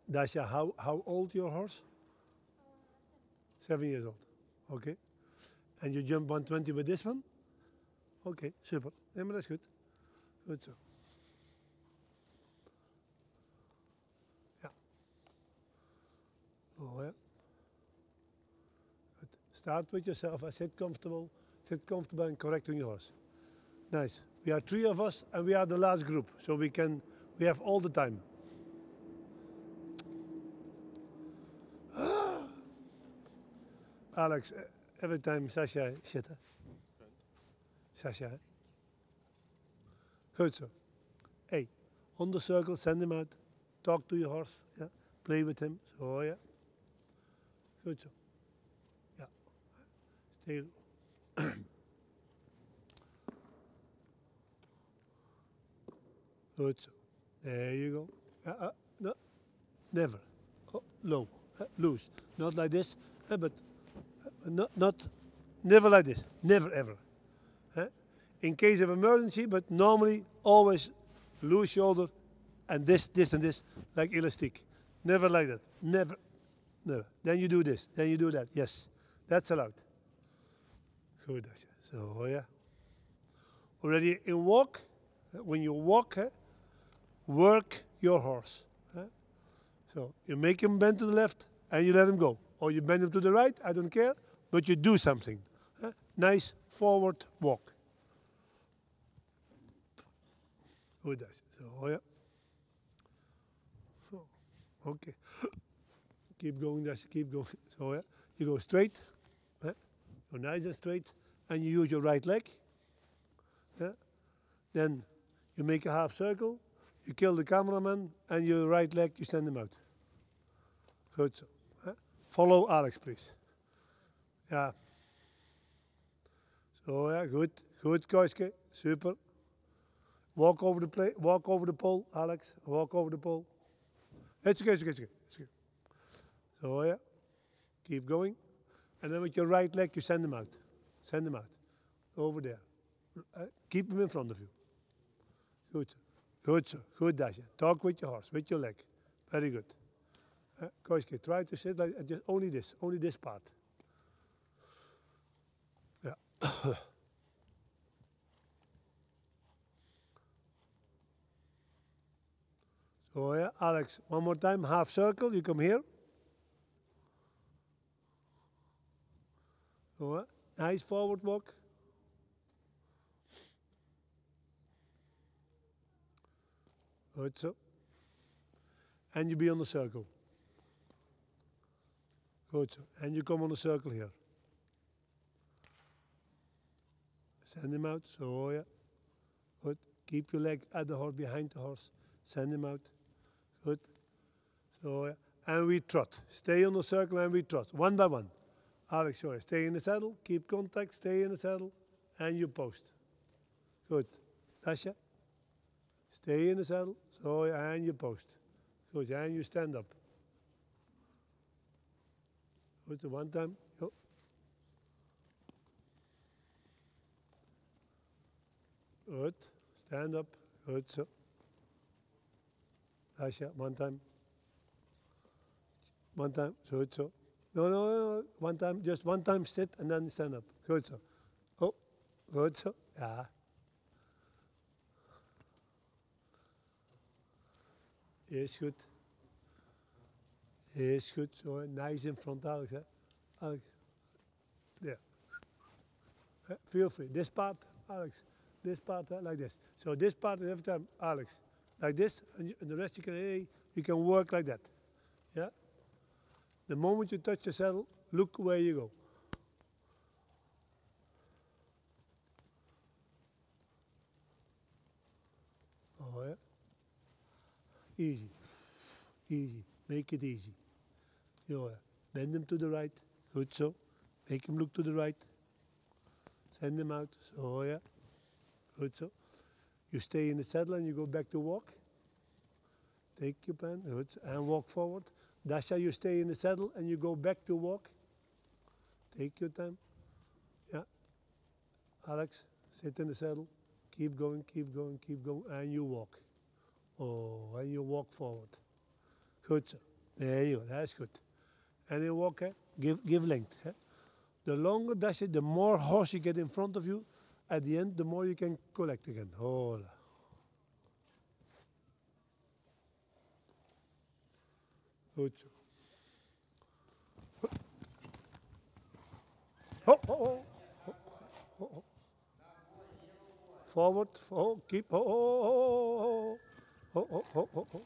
Dasha, how old your horse? 7 years old. Okay. And you jump 120 with this one? Okay, super. Nee, maar dat is goed. Goed zo. Ja. Oh ja. Good. Start with yourself. Sit comfortable. Sit comfortable and correct on your horse. Nice. We are 3 of us and we are the last group. So we have all the time. Alex, every time Sasha zitten. Sasha, hè? Goed zo. Hey, on the circle, send him out. Talk to your horse. Yeah? Play with him. Zo, ja. Goed zo. Ja. Stay. Good so. There you go. No, never. Oh, low. Loose. Not like this, but not, never like this. Never ever. In case of emergency, but normally always loose shoulder and this, and this, like elastic. Never like that. Never. Never. Then you do this. Then you do that. Yes. That's allowed. Good. So, yeah. Already in walk, when you walk, work your horse. So you make him bend to the left and you let him go. Or you bend him to the right, I don't care, but you do something. Nice forward walk. Good. So, yeah. So, okay. Keep going, Dash, keep going. So, yeah. You go straight. Go nice and straight. And you use your right leg. Then you make a half circle. You kill the cameraman, and your right leg, you send him out. Good so. Follow Alex, please. Yeah. So, yeah, good. Good, Koiske. Super. Walk over the pole, Alex. Walk over the pole. It's okay, it's okay, it's okay. It's okay. So, yeah. Keep going. And then with your right leg, you send him out. Send him out. Over there. Keep him in front of you. Good. Good, sir. Good, Dasha. Talk with your horse, with your leg. Very good. Koiske, try to sit like just only this part. Yeah. So, yeah, Alex, one more time, half circle, you come here. So, nice forward walk. Good, so. And you be on the circle. Good, so. And you come on the circle here. Send him out, so yeah. Good. Keep your leg at the horse, behind the horse. Send him out. Good. So yeah. And we trot. Stay on the circle and we trot, one by one. Alex, sorry. Stay in the saddle, keep contact, stay in the saddle, and you post. Good. Dasha. Stay in the saddle, so yeah, and you post. Good, and you stand up. Good, one time. Go. Good. Stand up. Good, so. Dasha, one time. One time, good, so. No, one time, just one time sit and then stand up. Good, so. Oh, good, so. Yeah. Is good. Is good. So nice in front, Alex. Alex. There. Feel free. This part, Alex. This part, like this. So this part every time, Alex. Like this, and the rest you can work like that. Yeah? The moment you touch the saddle, look where you go. Oh, yeah. Easy. Easy. Make it easy. Yeah. Bend him to the right. Good so. Make him look to the right. Send him out. So, yeah. Good so. You stay in the saddle and you go back to walk. Take your pen. Good. And walk forward. Dasha, you stay in the saddle and you go back to walk. Take your time. Yeah. Alex, sit in the saddle. Keep going, keep going, keep going. And you walk. Oh, and you walk forward. Good. There you go. That's good. And then walk, give length. The longer dash it, the more horse you get in front of you. At the end, the more you can collect again. Hola. Goed zo. Ho, ho, ho. Ho, ho, ho. Forward, keep, ho, ho, ho, ho, ho, ho, ho, ho.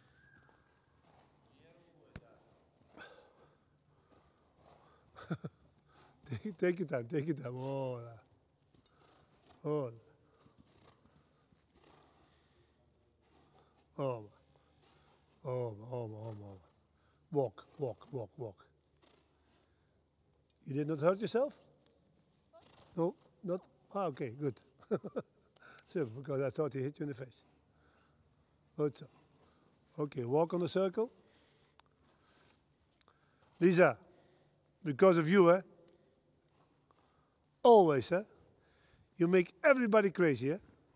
Take your time, take your time. Hola. Hola. Oh, oh, oh, oh, oh. Walk, walk, walk, walk. You did not hurt yourself? No, not? Ah, okay, good. So, because I thought he hit you in the face. Good so. Okay, walk on the circle. Lisa, because of you, always, you make everybody crazy,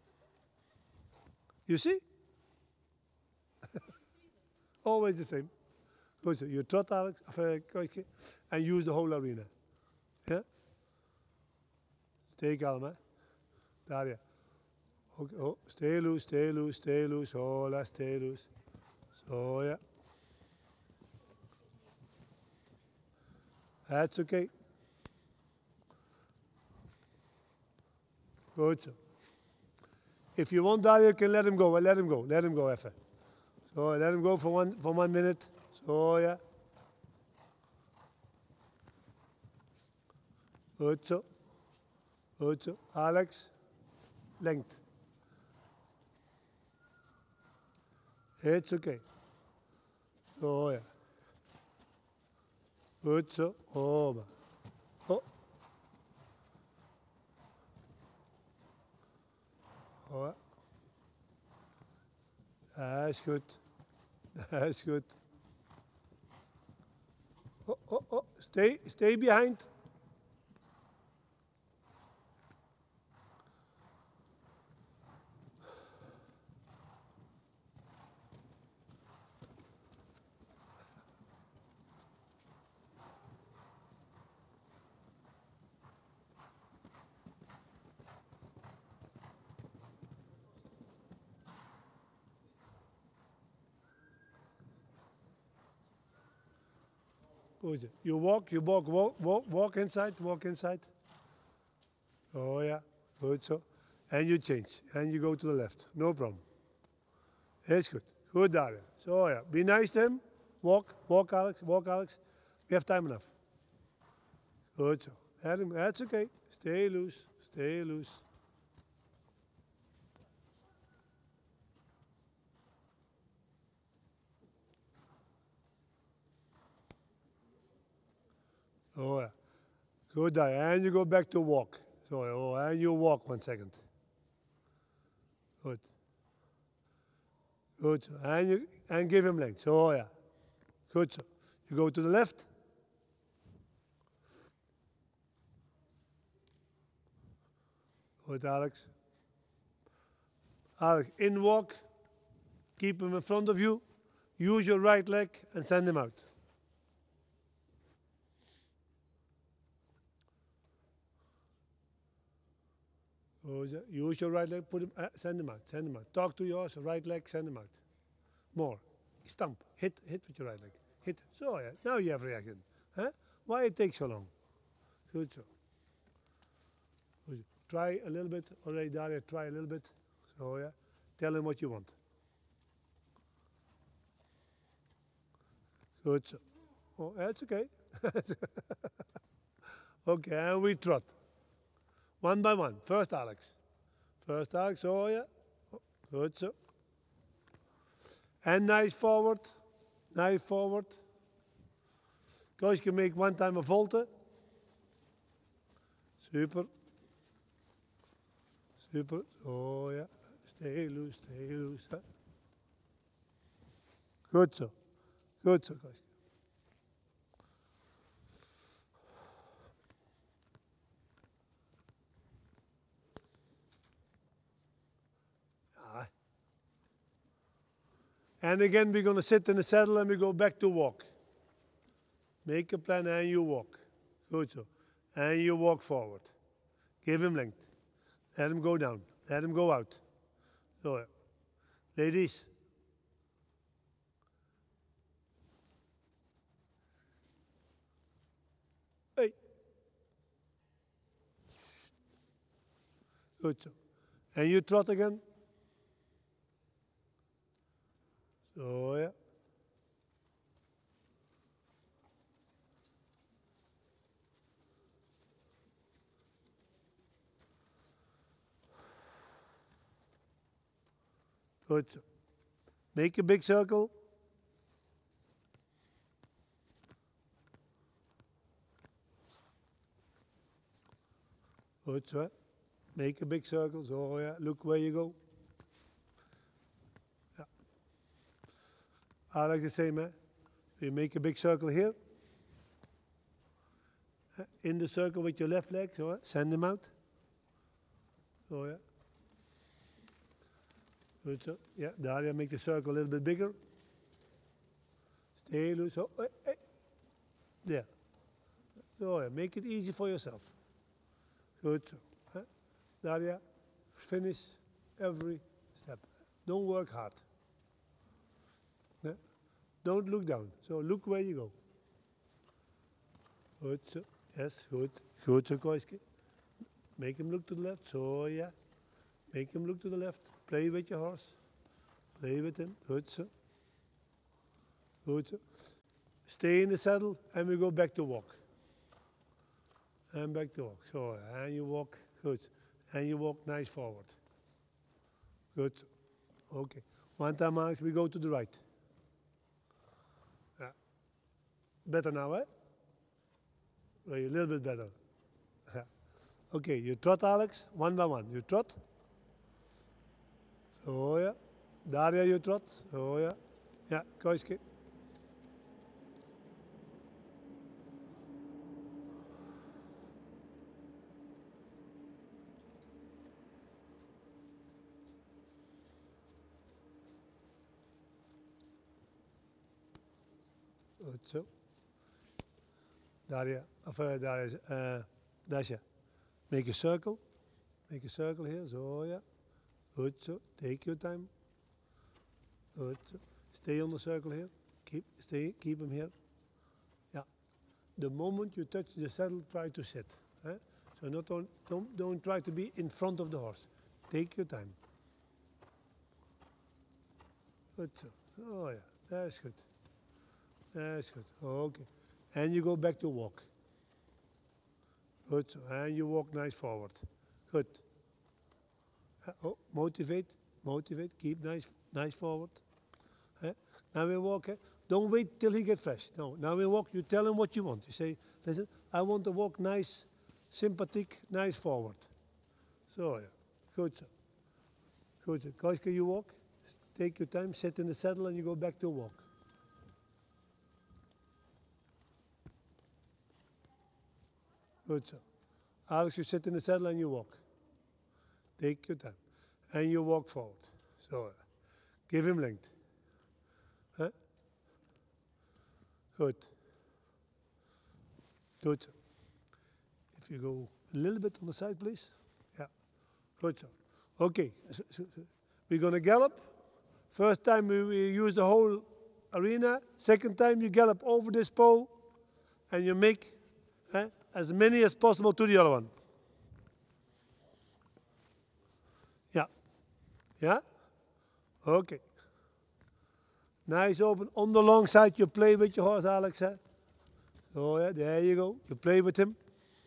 You see? Always the same. Goed zo. You trot, Alex, Koike, and use the whole arena. Yeah? Stay calm, Daar, ja. Okay. Oh, stay loose, stay loose, stay loose. Hola, stay loose. So, yeah. That's okay. Good so. If you want that, you can let him go. Let him go. Let him go, even. So let him go for 1 minute. So yeah. Good so. Good so. Alex, length. It's okay. So yeah. Good so. Oh, man. Oh. Oh. That's good. That's good. Oh, oh, oh. Stay behind. Good. You walk inside, walk inside. Oh yeah, good so. And you change, and you go to the left, no problem. That's good. Good, Daria. So yeah, be nice to him. Walk, Alex, walk, Alex. We have time enough. Good so. That's okay. Stay loose, stay loose. Oh yeah. Good, Daria. And you go back to walk. So, oh, and you walk 1 second. Good. Good. And give him length. So, yeah. Good. So. You go to the left. Good, Alex. Alex, in walk. Keep him in front of you. Use your right leg and send him out. Use your right leg, send him out, send him out. Talk to yours, right leg, send him out. More. Stamp, hit with your right leg. Hit. So yeah, now you have reaction. Huh? Why it takes so long? Good so. Good. Try a little bit, already Daria, try a little bit. So yeah, tell him what you want. Good so. Oh, that's okay. Okay, and we trot. 1 by 1. First Alex. First Alex, oh yeah. Good so. And nice forward. Nice forward. Coach can make 1 time a volte. Super. Super. Oh yeah. Stay loose, stay loose. Huh? Good so. Good so, coach. And again, we're going to sit in the saddle and we go back to walk. Make a plan and you walk. Good so. And you walk forward. Give him length. Let him go down. Let him go out. So, ladies. Hey. Good so. And you trot again. So, yeah. Good. Make a big circle. Good. So. Make a big circle. So, yeah, look where you go. Yeah. I like the same, eh? You make a big circle here. In the circle with your left leg, so send him out. So, yeah. Good, so. Yeah, Daria, make the circle a little bit bigger. Stay loose. So, hey. There. So, yeah, make it easy for yourself. Good. So. Daria, finish every step. Don't work hard. Don't look down. So look where you go. Good. So. Yes, good. Good, Koiski. Make him look to the left. So, yeah. Make him look to the left. Play with your horse. Play with him. Good, so. Good, so. Stay in the saddle and we go back to walk. And back to walk. So, and you walk. Good. And you walk nice forward. Good. Okay. One time, Alex, we go to the right. Yeah. Better now, eh? Well, a little bit better. Yeah. Okay, you trot, Alex, one by one. You trot. So, yeah. Daria, you trot. So, yeah. Yeah, Koiski. Good, so. Daria, Dasha, make a circle. Make a circle here, so yeah. Good, so. Take your time. Good, so. Stay on the circle here. Keep him here. Yeah. The moment you touch the saddle, try to sit. Eh? So don't try to be in front of the horse. Take your time. Good, so. Oh yeah, that's good. That's good. Okay. And you go back to walk. Good. And you walk nice forward. Good. Motivate. Keep nice forward. Now we walk. Don't wait till he gets fresh. No. Now we walk. You tell him what you want. You say, listen, I want to walk nice, sympathetic, nice forward. So, yeah. Good. Good. Koiska, you walk. Take your time. Sit in the saddle and you go back to walk. Good, so. Alex, you sit in the saddle and you walk. Take your time. And you walk forward. So, give him length. Huh? Good. Good, so. If you go a little bit on the side, please. Yeah. Good, so. Okay. So we're going to gallop. First time we use the whole arena. Second time you gallop over this pole. And you make as many as possible to the other one. Yeah. Yeah? Okay. Nice open. On the long side, you play with your horse, Alex. Eh? So, yeah, there you go. You play with him.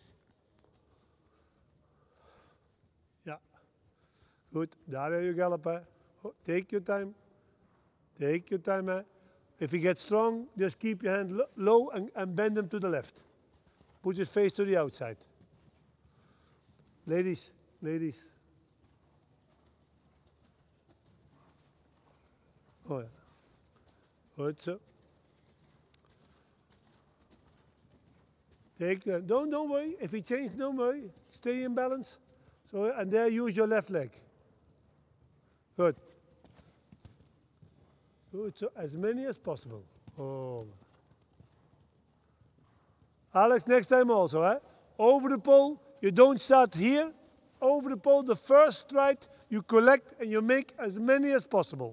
Yeah. Good. There you gallop. Eh? Oh, take your time. Take your time. Eh? If he gets strong, just keep your hand low and bend him to the left. Put his face to the outside. Ladies. Oh, yeah. Good, so. Don't worry. If he changes, don't worry. Stay in balance. So, and there use your left leg. Good. Good, so as many as possible. Oh. Alex, next time also, eh? Over the pole, you don't start here. Over the pole, the first stride, you collect and you make as many as possible.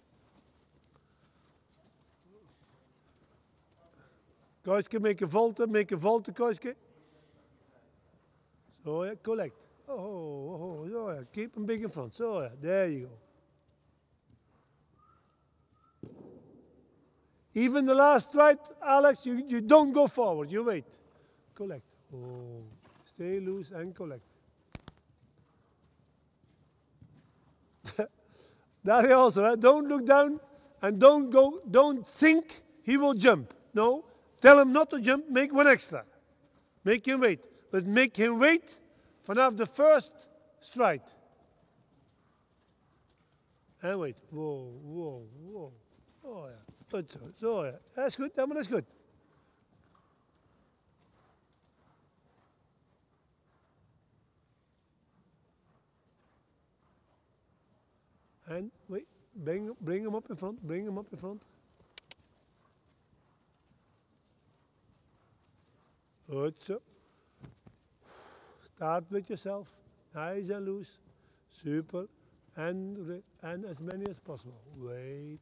Koiske, make a volte, Koiske. So yeah, collect. Oh, so yeah, keep them big in front. So yeah, there you go. Even the last stride, Alex, you don't go forward, you wait. Collect. Oh, stay loose and collect. That also, eh? Don't look down and don't think he will jump. No, tell him not to jump, make one extra. Make him wait. But make him wait vanaf the first stride. En wait. Wow. Oh ja. Goed zo. Zo ja. Dat is goed, ja, maar dat is goed. En wait. Bring him up in front. Bring him up in front. Goed zo. Start with yourself. Nice and loose. Super. And as many as possible. Wait.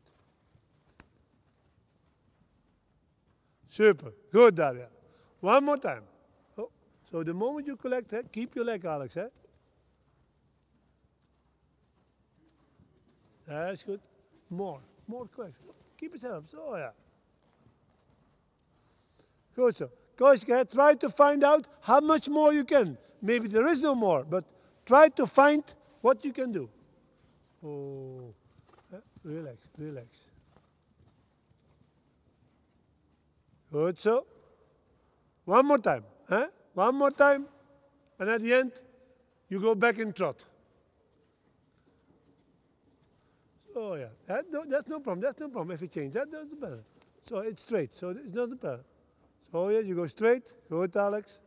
Super. Good, Daria. One more time. Oh. So the moment you collect, keep your leg, Alex. That's good. More collect. Keep it up. So, yeah. Good, so. Koiske, try to find out how much more you can. Maybe there is no more, but try to find what you can do. Oh, relax. Good, so. One more time. One more time. And at the end, you go back in trot. Oh, yeah. That's no problem. That's no problem if you change. That doesn't matter. So it's straight. So it's not a problem. So yeah, you go straight. Good, Alex.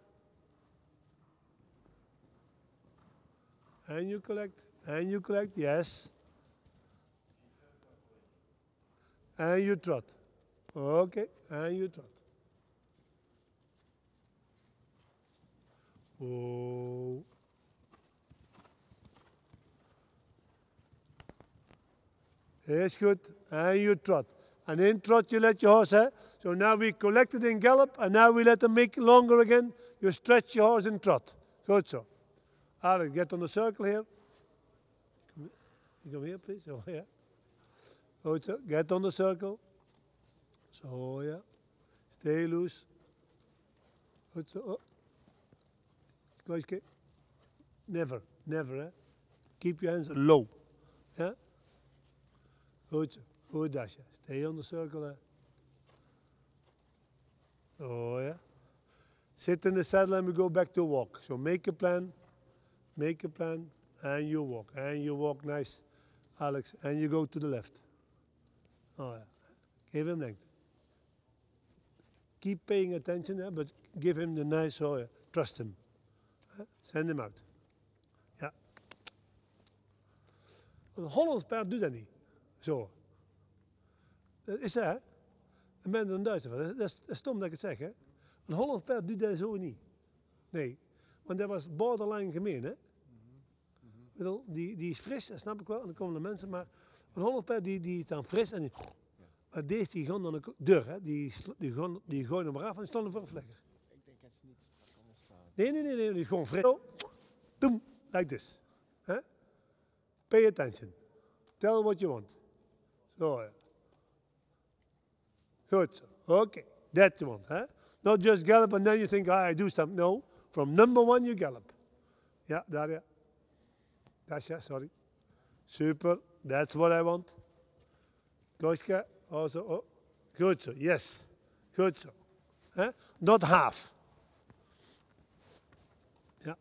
And you collect. Yes. And you trot. Okay. And you trot. Oh. Is good. And you trot. And in trot you let your horse, So now we collected in gallop, and now we let them make longer again. You stretch your horse in trot. Good so. Alex, get on the circle here. You come here, please. Oh, yeah. Good so. Get on the circle. So, yeah. Stay loose. Good so. Oh. Koiske. Never, Keep your hands low. Yeah? Goed, goed Dasje. Stay on the circle. Oh yeah. Sit in the saddle and we go back to walk. So make a plan, and you walk nice, Alex, and you go to the left. Oh yeah. Give him length. Keep paying attention, but give him the nice, trust him. Send him out. Ja. Een Hollands paard doet dat niet. Zo. Dat is hè? Een man een Duitser. Dat is stom dat ik het zeg, hè? Een Hollands paard doet dat zo niet. Nee. Want dat was borderline gemeen, hè? Die is fris, dat snap ik wel. En dan komen de mensen, maar een Hollands paard die is dan fris en die... Maar deze die gaan dan ook deur, hè? Die gooien hem eraf en stonden voor een vlekker. Ik denk dat ze niet anders staan. Nee, die is gewoon fris. Boom, like this. Huh? Pay attention. Tell what you want. So, yeah. Good. Okay, that you want, huh? Not just gallop and then you think, I do something. No, from number one you gallop. Yeah, Daria. Dasha, sorry. Super, that's what I want. Koiska, also, oh. Good, so, yes. Good, so. Huh? Not half. Ja.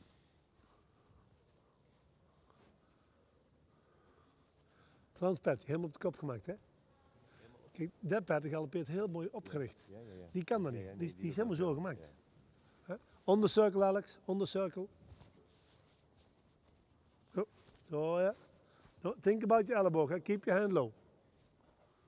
Frans Pert, helemaal op de kop gemaakt, hè? Kijk, dat paard galopeert heel mooi opgericht. Ja. Die kan dat niet. Die is helemaal zo gemaakt. Ja. On the circle, Alex. On the circle. Oh. Zo, ja. No, think about your elleboog. Keep your hand low.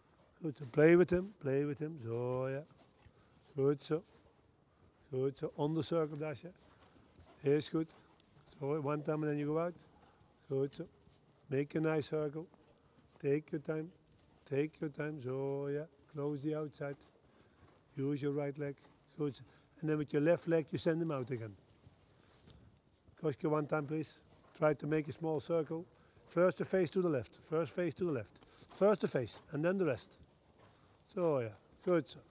Good. So play with him. Play with him. So yeah. Good. So. Good. So on the circle, Dasha. Is good. So one time and then you go out. Good. So make a nice circle. Take your time. Take your time. So yeah. Close the outside. Use your right leg. Good. And then with your left leg you send him out again. Koske, one time please. Try to make a small circle. First the face to the left. First face to the left. First the face and then the rest. So yeah. Good. So.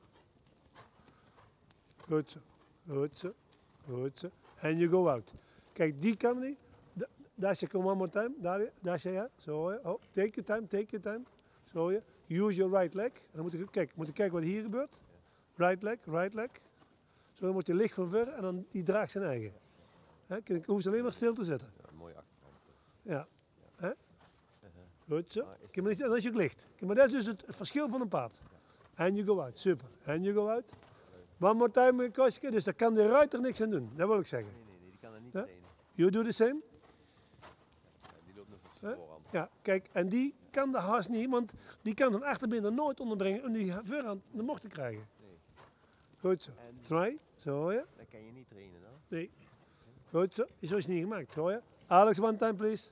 Good. So. Good. So. Good. So. And you go out. Kijk, die kan niet. Dasha, come one more time. Dasha, ja. Zo, ja. Oh, take your time, take your time. Zo, ja. Use your right leg. En dan moet je kijken wat hier gebeurt. Right leg, right leg. Zo, dan moet je licht van ver en dan die draagt zijn eigen. Ik hoef ze alleen maar stil te zetten. Ja, een mooie achterkant. Ja. Goed zo. En dan is je ook licht. Maar dat is dus het verschil van een paard. And you go out. Super. And you go out. One more time, Koske. Dus daar kan de ruiter niks aan doen. Dat wil ik zeggen. Nee, die kan er niet trainen. You do the same. Ja, die loopt nog op zijn voorhand. Ja, kijk, en die kan de haast niet, want die kan zijn achterbeen er nooit onderbrengen om die voorhand de mocht te krijgen. Nee. Goed zo. Try. Zo ja. Dat kan je niet trainen dan. Nee. Goed zo. Zo is het niet gemaakt. Zo ja. Alex, one time please.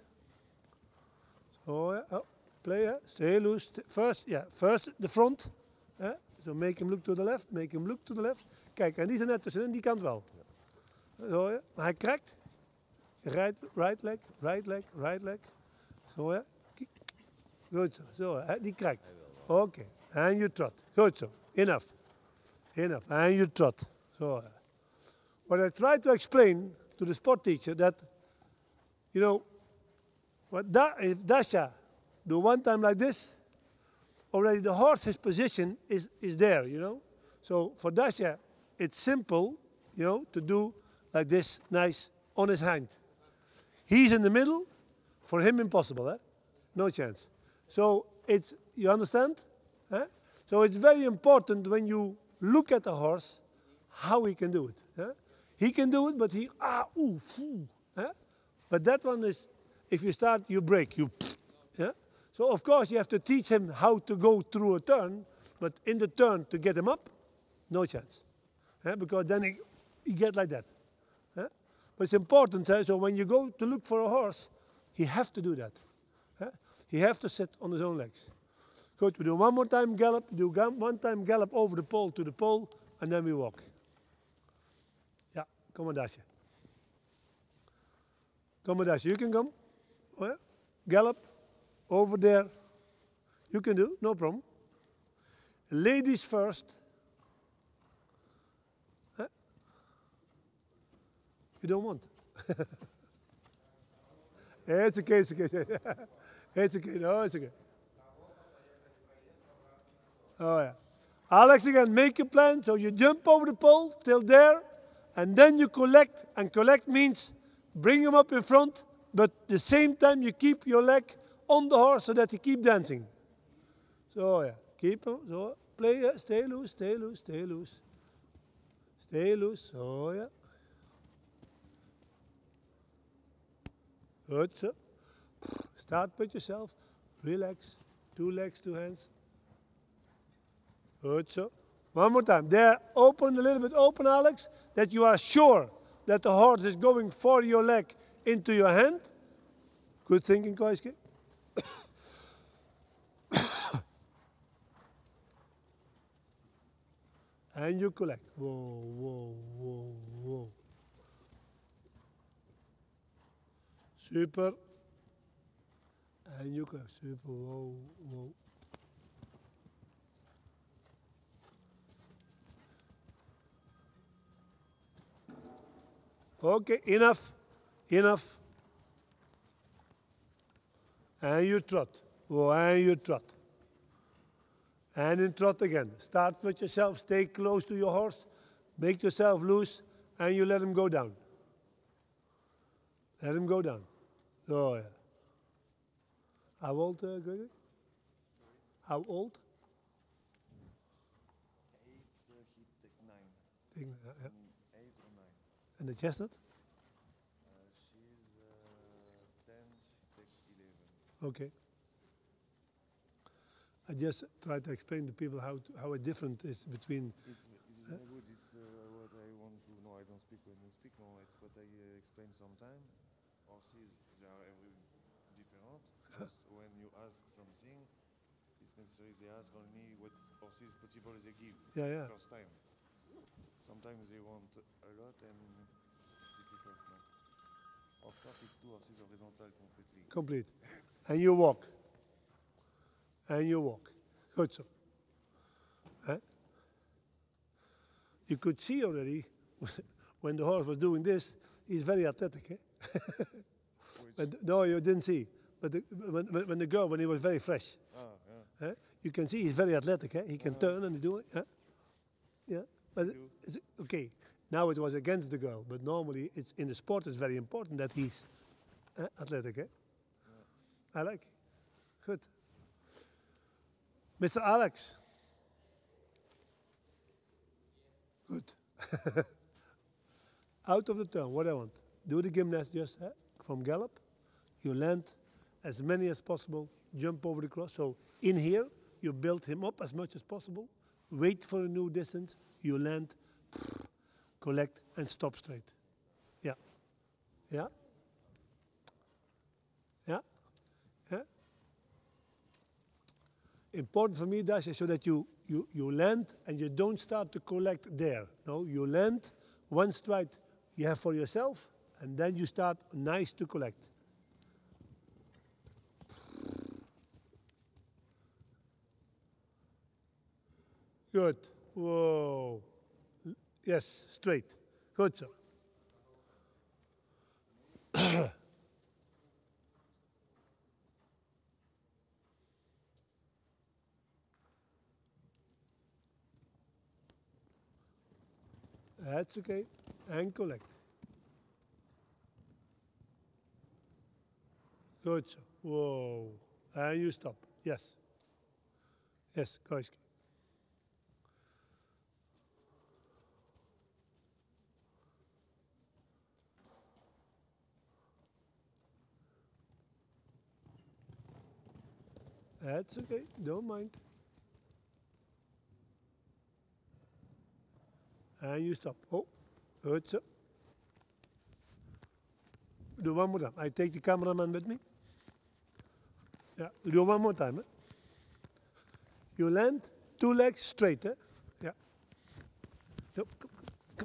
Zo ja. Oh, play ja. Stay loose. First, yeah. First the front. So make him look to the left. Make him look to the left. Kijk, en die zijn net tussenin, die kant wel. Zo ja. Maar hij krijgt. Right leg, right leg, right leg. Zo ja. Goed zo. Zo ja. Die krijgt. Oké. And you trot. Goed zo. Enough. Enough. And you trot. Zo ja. What I try to explain to the sport teacher that, you know, if Dasha do one time like this, already the horse's position is there, you know. So for Dasha, it's simple, you know, to do like this, nice, on his hind. He's in the middle, for him impossible, eh? No chance. So it's, you understand? Eh? So it's very important when you look at the horse, how he can do it. Eh? He can do it, but eh? But that one is, if you start, you break, yeah? So of course you have to teach him how to go through a turn, but in the turn to get him up, no chance. Because then he get like that. But it's important, so when you go to look for a horse, he have to do that. He have to sit on his own legs. Good, we do one more time gallop, do one time gallop over the pole to the pole, and then we walk. Yeah, come on Dasha. Come on Dasha, you can come. Oh, yeah? Gallop over there. You can do, no problem. Ladies first. You don't want. It's okay, it's okay. It's okay, no, it's okay. Oh yeah. Alex again, make a plan. So you jump over the pole till there, and then you collect. And collect means bring him up in front, but at the same time you keep your leg on the horse so that he keep dancing. So yeah, keep him. So play, stay loose, stay loose, stay loose. Stay loose, so yeah. Good, so. Start with yourself, relax, 2 legs, 2 hands. Good, so. One more time. There, open, a little bit open, Alex, that you are sure that the horse is going for your leg into your hand. Good thinking, Koiske. And you collect. Whoa, whoa, whoa, whoa. Super. And you collect. Super, whoa, whoa. Okay, enough, enough. And you trot. Oh, and you trot. And in trot again. Start with yourself, stay close to your horse, make yourself loose, and you let him go down. Let him go down. Oh, yeah. How old, Gregory? How old? 8, 9. 8 8 or 9. And the chestnut? She's 10, she takes 11. Okay. I just try to explain to people how it different is between. It's very good. It's what I want to know. I don't speak when you speak. No, it's what I explain sometimes. Horses, they are every different. Just when you ask something, it's necessary they ask only what horses possible they give. Yeah. First time. Sometimes they want a lot and difficult. No? Of course, it's two horses horizontal completely. Complete. And you walk. And you walk. Good so. You could see already when the horse was doing this, he's very athletic. But, no, you didn't see. But when the girl, when he was very fresh, you can see he's very athletic. He can turn and do it. Yeah. But it's, okay, now it was against the girl, but normally it's in the sport. It's very important that he's athletic. I like it. Good. Mr. Alex. Good. Out of the turn, what I want. Do the gymnast just from gallop. You land as many as possible, jump over the cross. So in here, you build him up as much as possible. Wait for a new distance. You land, collect, and stop straight. Yeah. Yeah. Yeah. Yeah. Important for me, Dasha, so that you land and you don't start to collect there. No, you land, one stride you have for yourself, and then you start nice to collect. Good. Whoa. Yes, straight. Good, sir. That's okay. And collect. Good, sir. Whoa. And you stop. Yes. Yes, guys. That's okay. Don't mind. And you stop. Oh, good, sir. Do one more time. I take the cameraman with me. Yeah, do one more time. You land, two legs straight. Yeah. No, come.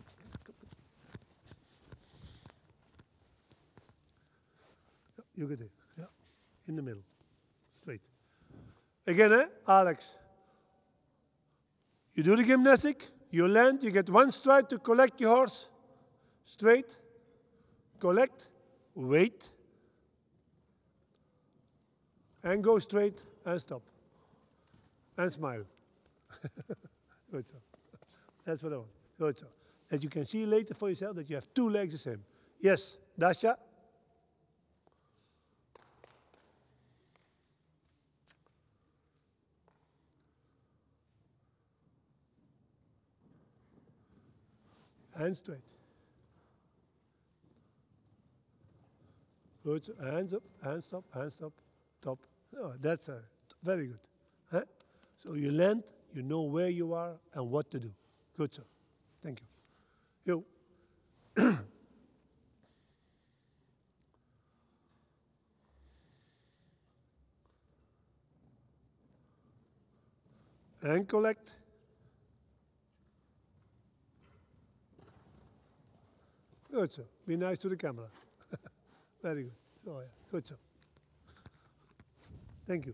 You get it. Yeah, in the middle, straight. Again, Alex. You do the gymnastic. You land, you get one stride to collect your horse. Straight, collect, wait, and go straight and stop. And smile. Good so. That's what I want. Good so. That you can see later for yourself that you have two legs the same. Yes, Dasha. And straight. Good. Hands up, hands stop, top. Oh, that's very good. Huh? So you land, you know where you are and what to do. Good, sir. Thank you. You. And collect. Good, sir. Be nice to the camera. Very good. So, yeah. Good, sir. Thank you.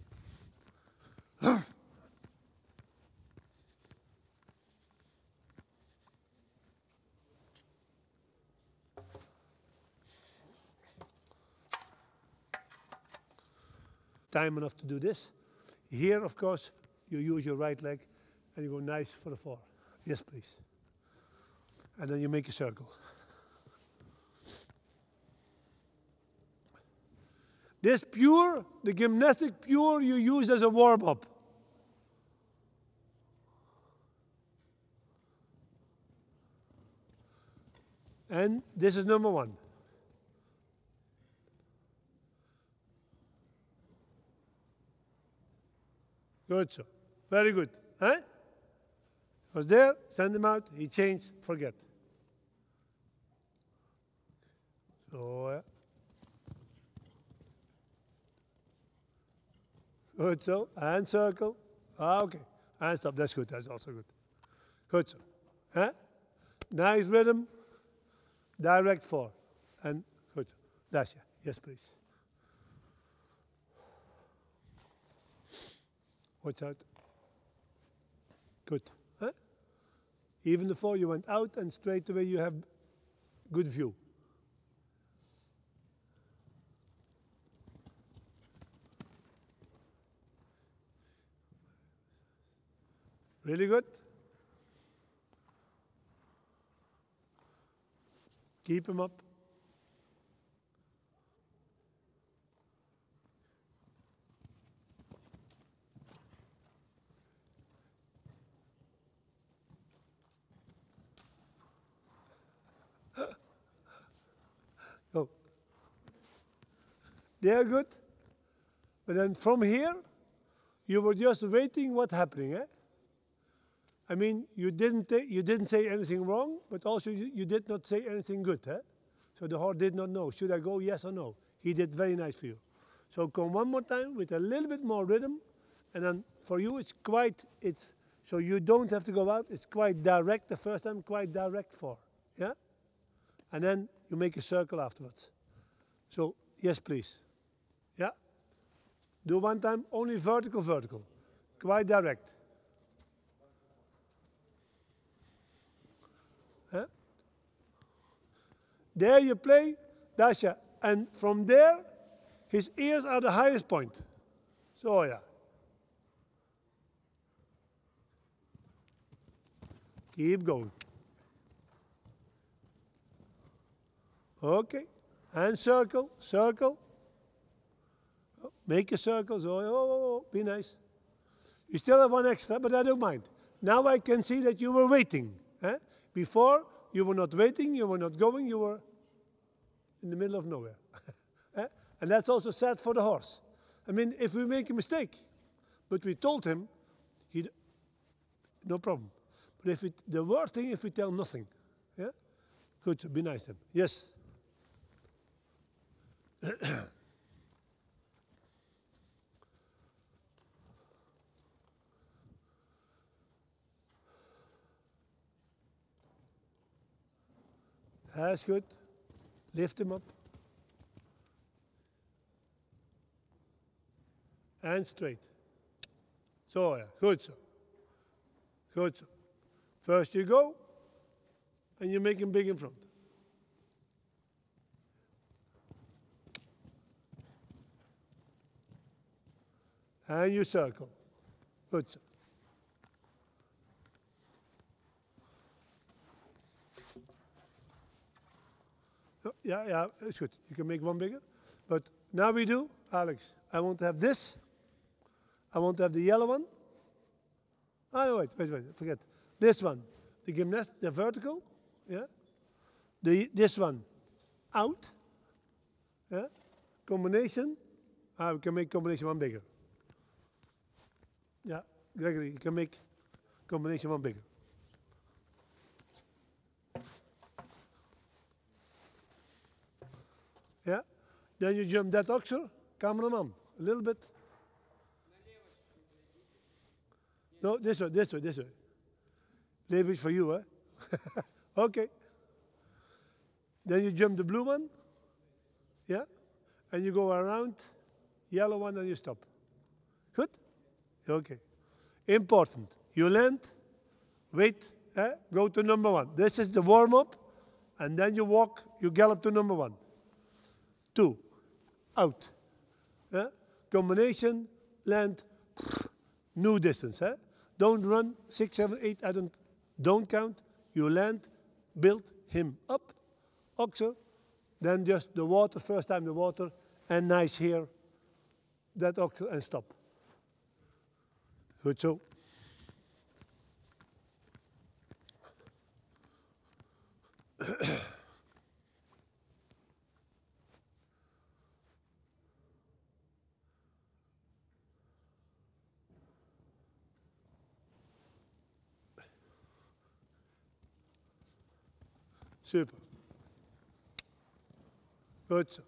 Time enough to do this. Here, of course, you use your right leg and you go nice for the 4. Yes, please. And then you make a circle. This pure, the gymnastic pure, you use as a warm-up. And this is number 1. Good, so. Very good. Huh? Was there, send him out, he changed, forget. So, good, so, and circle. Ah, okay, and stop, that's good, that's also good. Good, so. Huh? Nice rhythm, direct 4. And good, Dacia, yes please. Watch out. Good. Huh? Even the 4, you went out and straight away you have good view. Really good. Keep him up. Oh. They are good. But then from here, you were just waiting what's happening. Eh? I mean, you didn't say anything wrong, but also you did not say anything good. Eh? So the horse did not know. Should I go, yes or no? He did very nice for you. So come one more time with a little bit more rhythm. And then for you, so you don't have to go out. It's quite direct the first time, quite direct 4. Yeah? And then you make a circle afterwards. So, yes, please. Yeah? Do one time, only vertical, vertical. Quite direct. Huh? There you play, Dacia. And from there, his ears are the highest point. So, yeah. Keep going. Okay. And circle, circle. Oh, make a circle. So, be nice. You still have one extra, but I don't mind. Now I can see that you were waiting. Eh? Before, you were not waiting, you were not going, you were in the middle of nowhere. Eh? And that's also sad for the horse. I mean, if we make a mistake, but we told him, no problem. But the worst thing if we tell nothing. Yeah? Good, be nice then. Yes. That's good. Lift him up. And straight. So, yeah, good so. Good so. First you go, and you make him big in front. And you circle. Good so. Yeah, it's good. You can make one bigger. But now we do, Alex, I want to have this. I want to have the yellow one. Oh, no, wait, forget. This one, the gymnast, the vertical, yeah. This one, out, yeah. Combination, we can make combination one bigger. Yeah, Gregory, you can make combination one bigger. Yeah, then you jump that oxer, cameraman, a little bit. No, this way. Little bit for you, eh? Okay. Then you jump the blue one, yeah, and you go around, yellow one, and you stop. Good? Okay. Important. You land, wait, go to number 1. This is the warm-up, and then you walk, you gallop to number 1. 2, out. Combination, land, new distance. Don't run 6, 7, 8. Don't count. You land, build him up, oxer, then just the water, first time the water, and nice here, that oxer, and stop. Good so. Super. Goed zo.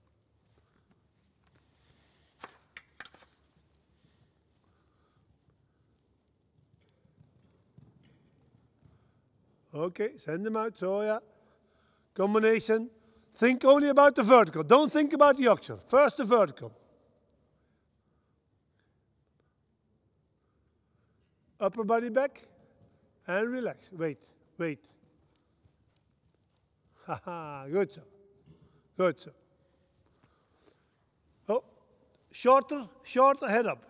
Okay, send them out. So yeah. Combination. Think only about the vertical. Don't think about the oxer. First the vertical. Upper body back. And relax. Wait, wait. Haha, good so. Good so. Oh, shorter, shorter, head up.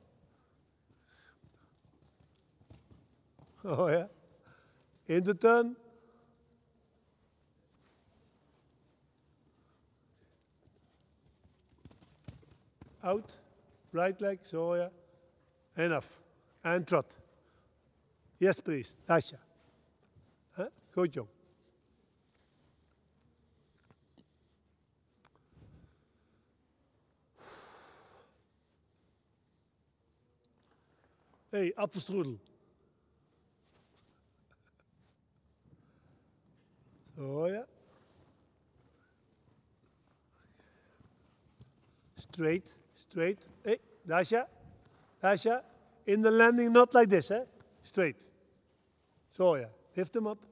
Oh yeah. In the turn. Out, right leg, so yeah. Enough. And trot. Yes, please. Dasha. Huh? Goed, jong. Hey, appelstrudel. So yeah. Straight, straight. Hey, Dasha. Dasha. In the landing, not like this, eh? Straight. So yeah. Lift them up.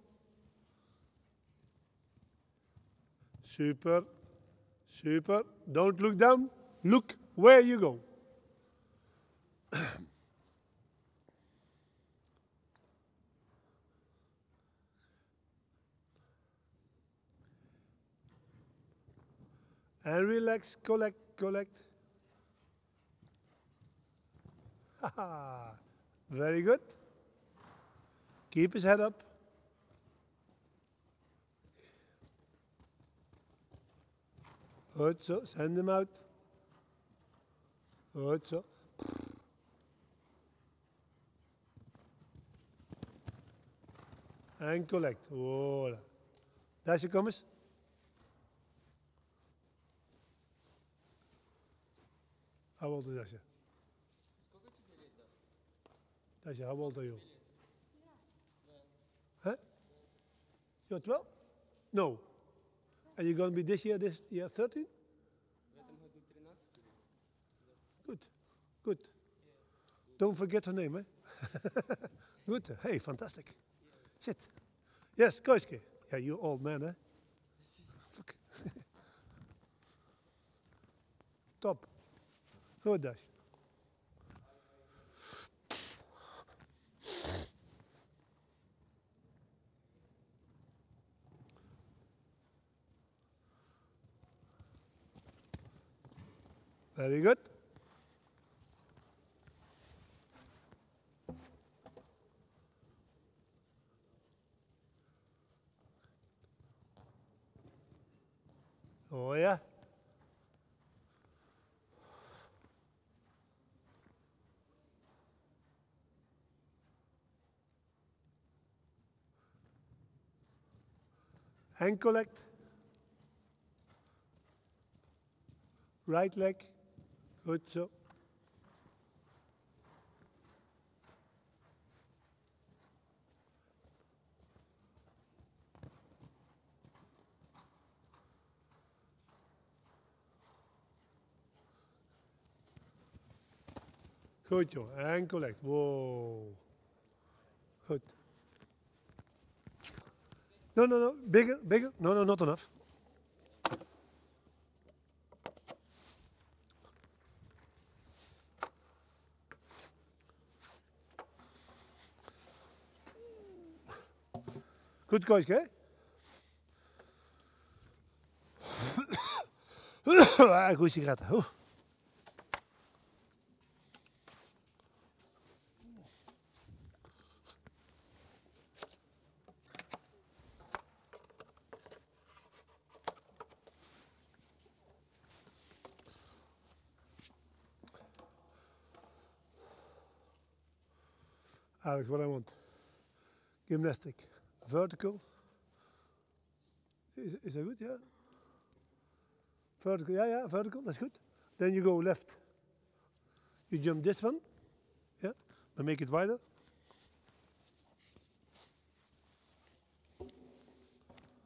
Super. Super. Don't look down. Look where you go. And relax, collect, collect. Haha. Very good. Keep his head up. Good so. Send him out. Goed zo. En collect. Voilà. Dasje, kom eens. How old is Dasje? Dasje, how old are you? Huh? You're 12? No. And you're going to be this year 13? Good, good. Don't forget her name, eh? Good. Hey, fantastic. Sit. Yes, Koiske. Yeah, you old man, eh? Fuck. Top. Goed, Dash. Very good. Oh yeah. And collect. Right leg. Good so. Goed joh, en collect. Wow. Goed. No, no, no, bigger, bigger. No, no, not enough. Goed Koiske, hè? Goeie sigaretten. Oeh. Alex, what I want. Gymnastic. Vertical. Is that good? Yeah. Vertical. Yeah, yeah, vertical. That's good. Then you go left. You jump this one. Yeah. But make it wider.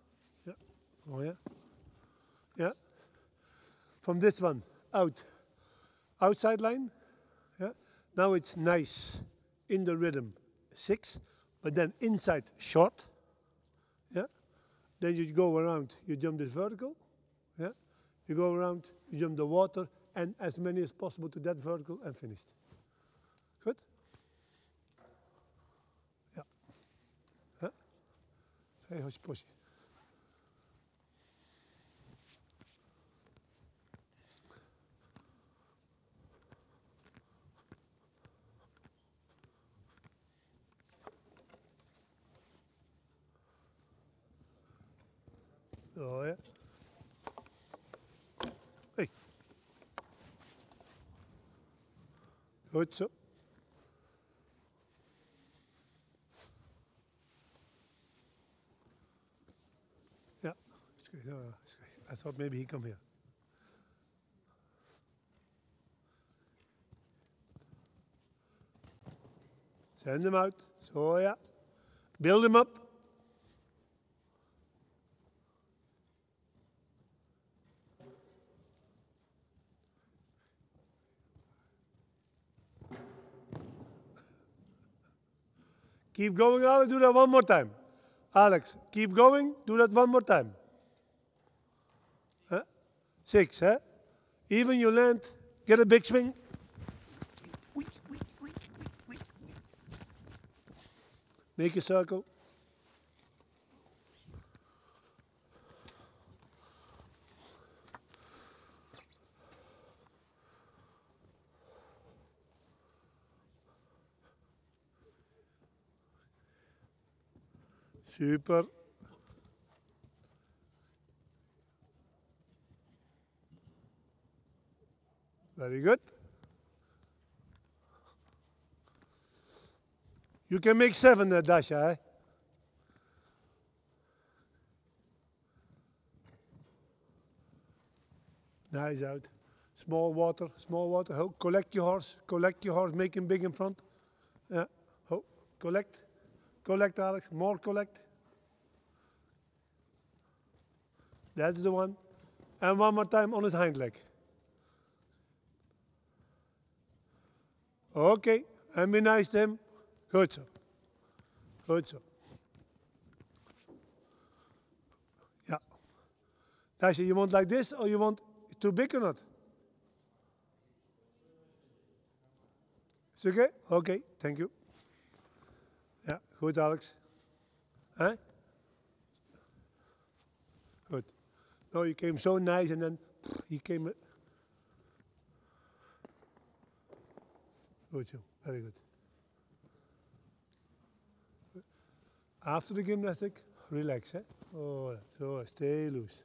Oh yeah? Yeah? From this one, out. Outside line. Yeah? Now it's nice in the rhythm, 6, but then inside short. Yeah? Then you go around, you jump this vertical. Yeah? You go around, you jump the water, and as many as possible to that vertical, and finished. Good? Yeah. Huh? Hey, hush, push. Oh ja. Hey. Goed zo. Ja. I thought maybe he come here. Send him out. Zo ja. Build him up. Keep going, Alex. Do that one more time. Alex, keep going. Do that one more time. 6, huh? Even you land, get a big swing. Make a circle. Super. Very good. You can make 7, Dasha. Eh? Nice out. Small water, small water. Ho, collect your horse, make him big in front. Yeah. Ho, collect, Alex, more collect. That's the one. And one more time on his hind leg. Okay, and be nice to him. Good so. Good so. Yeah. Dasha, you want like this or you want too big or not? It's okay? Okay, thank you. Yeah, good, Alex. Huh? Good. No, you came so nice and then he came. Good, Joe. Very good. After the gymnastic, relax. Eh? Oh, so stay loose.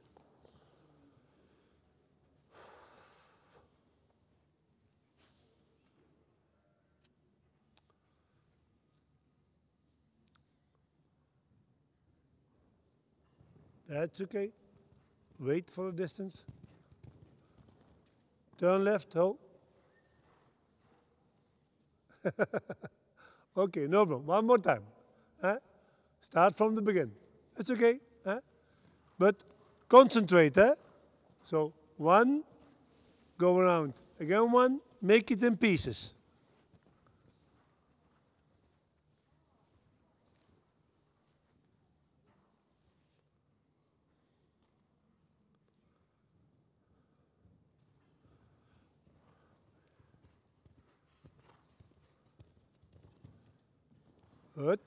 That's okay. Wait for a distance. Turn left, ho. Okay, no problem. One more time. Start from the beginning. It's okay. But concentrate. So 1, go around. Again 1, make it in pieces. Good.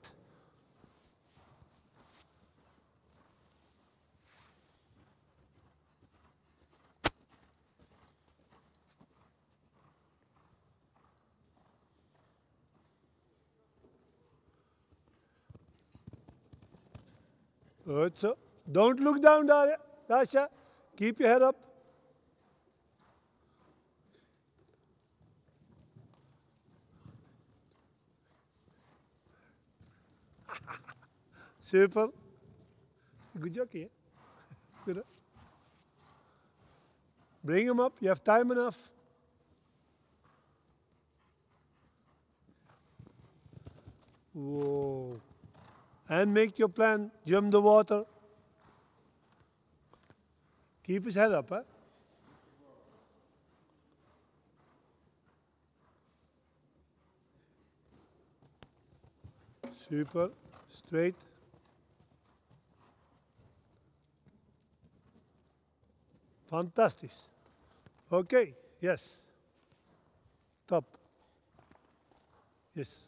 Good. So don't look down, Dasha. Keep your head up. Super. Good jockey, eh? Good. Bring him up. You have time enough. Whoa. And make your plan. Jump the water. Keep his head up, huh? Super, straight. Fantastic. Okay, yes. Top. Yes.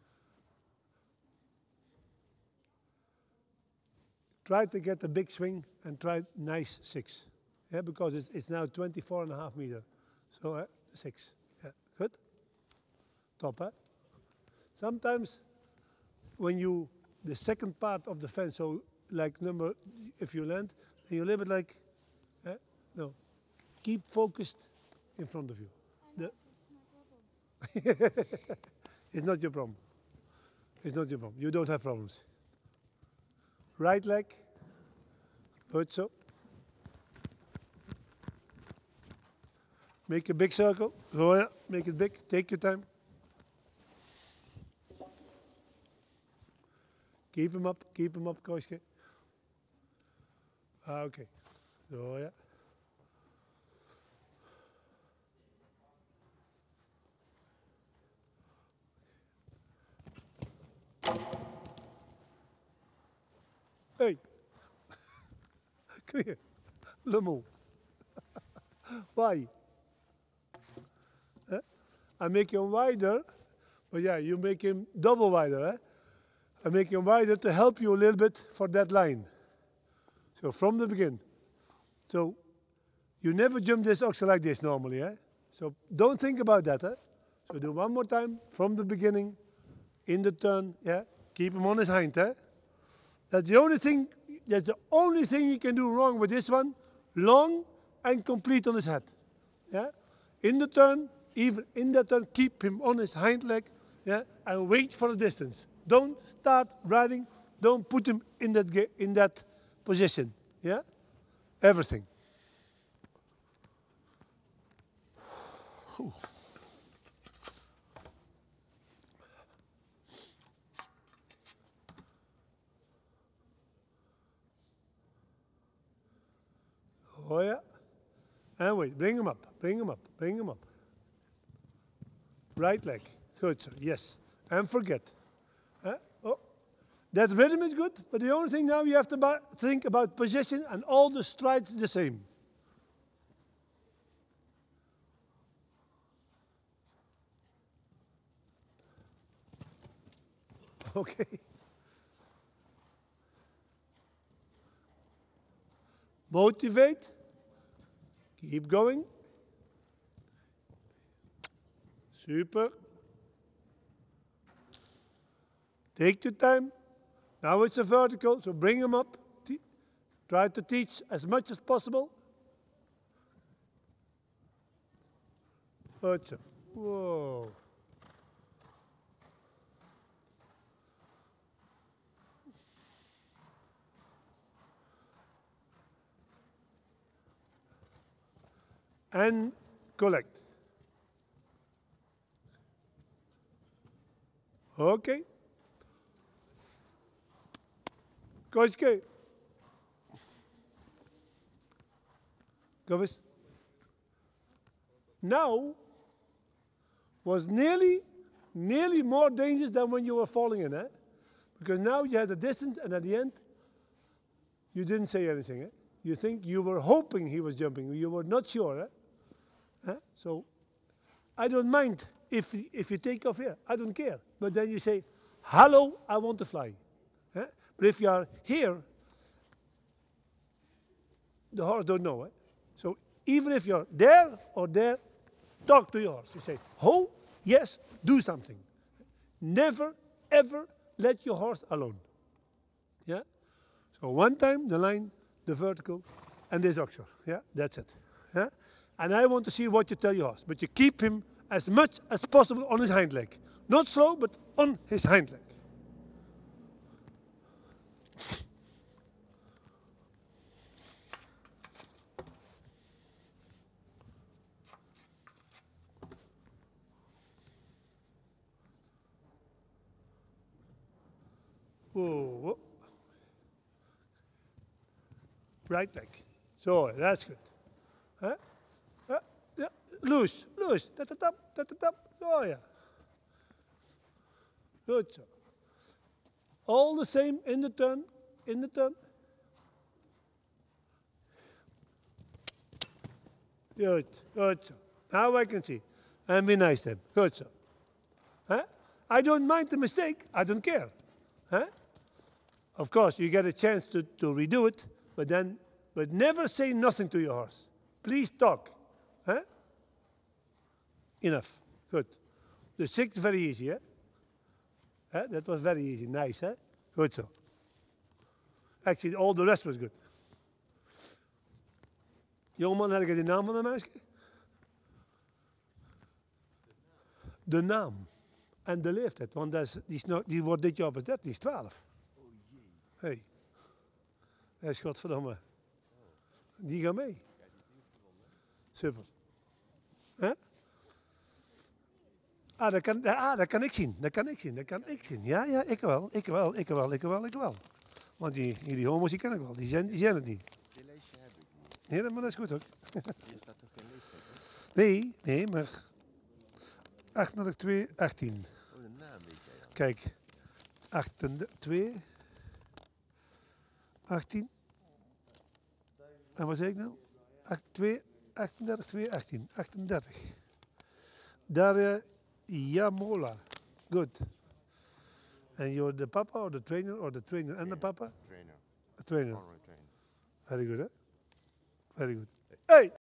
Try to get a big swing and try nice 6. Yeah, because it's now 24.5 meters. So 6. Yeah, good. Top, huh? Sometimes when you, the second part of the fence, so like number, if you land, then you leave it like, no, keep focused in front of you. It's not your problem. It's not your problem. You don't have problems. Right leg, good so. Make a big circle. Oh yeah, make it big. Take your time. Keep him up, Koiske. Okay. Oh yeah. Hey. Come here. Lemo. Why? I make him wider, but yeah, you make him double wider. I make him wider to help you a little bit for that line. So from the beginning. So you never jump this oxen like this normally. So don't think about that. So do one more time from the beginning, in the turn. Yeah, keep him on his hind. That's the only thing. That's the only thing you can do wrong with this one. Long and complete on his head. Yeah, in the turn, even in that turn, keep him on his hind leg. Yeah, and wait for the distance. Don't start riding. Don't put him in that position. Yeah, everything. Whew. Oh yeah. And wait, bring him up, bring him up, bring him up. Right leg, good, sir. Yes. And forget. Oh, that rhythm is good, but the only thing now you have to think about position and all the strides the same. Okay. Motivate. Keep going. Super. Take your time. Now it's a vertical, so bring them up. Try to teach as much as possible. Whoa. And collect. Okay. Koiske. Govis. Now was nearly more dangerous than when you were falling in, Because now you had a distance, and at the end, you didn't say anything, You think you were hoping he was jumping. You were not sure, So I don't mind if you take off here. I don't care. But then you say, hello, I want to fly. But if you are here, the horse don't know. So even if you're there or there, talk to your horse. You say, ho, yes, do something. Never, ever let your horse alone. Yeah? So one time, the line, the vertical, and this oxer. Yeah, that's it. Yeah? And I want to see what you tell your horse. But you keep him as much as possible on his hind leg. Not slow, but on his hind leg. Whoa. Right leg. Zo, that's good. Huh? Yeah. Loose. Tap. Zo ja. Goed zo. All the same in the turn. Good so. Now I can see. And be nice to him. Good so. Huh? I don't mind the mistake. I don't care. Huh? Of course, you get a chance to redo it, but never say nothing to your horse. Please talk. Huh? Enough. Good. The sixth very easy, eh? Huh? That was very easy. Nice, eh? Good so. Actually, all the rest was good. Jongeman, heb ik de naam van de meisje? De naam. En de leeftijd, want die wordt dit jaar pas 13, die is 12. Oh jee. Hey. Hij is godverdomme. Die gaat mee. Super. Huh? Dat kan ik zien. Ja, ik wel. Want die homo's die ken ik wel. Die zijn het niet. Die lijstje heb ik niet. Nee, maar dat is goed ook. Hier staat toch geen leeftijd, hè? Nee, maar 802, 18. Oh, de naam weet jij dan. Kijk, 2, 18. En wat zeg ik nou? 38, 2, 18. 38. Daria Yamola. Good. And you're the papa or the trainer and the papa? Trainer. A trainer. Honorary trainer. Very good, hè? Very good. Hey!